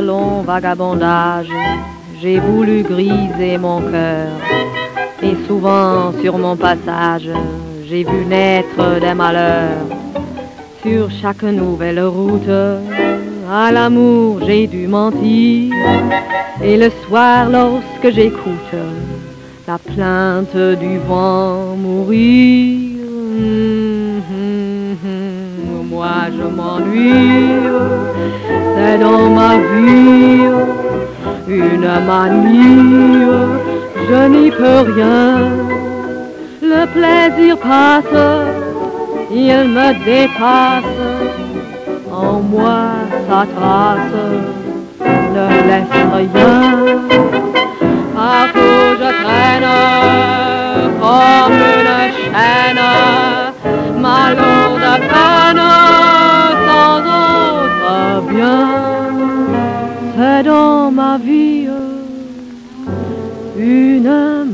long vagabondage, j'ai voulu griser mon cœur. Et souvent sur mon passage, j'ai vu naître des malheurs. Sur chaque nouvelle route, à l'amour j'ai dû mentir. Et le soir lorsque j'écoute la plainte du vent mourir, moi je m'ennuie, c'est dans ma vie une manie, je n'y peux rien. Le plaisir passe, il me dépasse, en moi sa trace ne laisse rien. Partout je traîne comme une chaîne, ma lourde peine sans autre bien. C'est dans ma vie une